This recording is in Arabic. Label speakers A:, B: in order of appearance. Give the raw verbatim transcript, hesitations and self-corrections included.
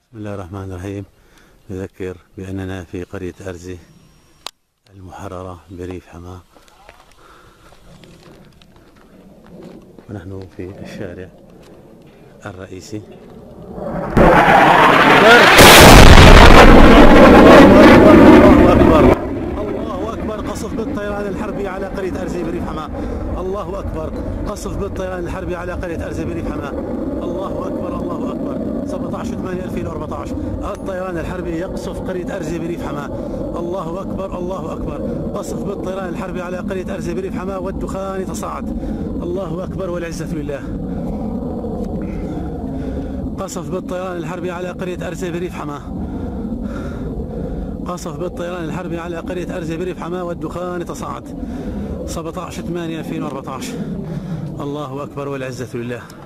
A: بسم الله الرحمن الرحيم. نذكر بأننا في قرية أرزي المحررة بريف حماة، ونحن في الشارع الرئيسي. الله أكبر! قصف بالطيران الحربي على قرية أرزي بريف حماة. الله أكبر! قصف بالطيران الحربي على قرية أرزي بريف حماة. الله أكبر! الله أكبر! سبعة عشر ثمانية ألفين وأربعة عشر الطيران الحربي يقصف قرية أرزي بريف حماة. الله أكبر! الله أكبر! قصف بالطيران الحربي على قرية أرزي بريف حماة والدخان يتصاعد. الله أكبر والعزة لله. قصف بالطيران الحربي على قرية أرزي بريف حماة. قصف بالطيران الحربي على قرية أرزي بريف حماة والدخان يتصاعد. سبعة عشر ثمانية ألفين وأربعة عشر. الله أكبر والعزة لله.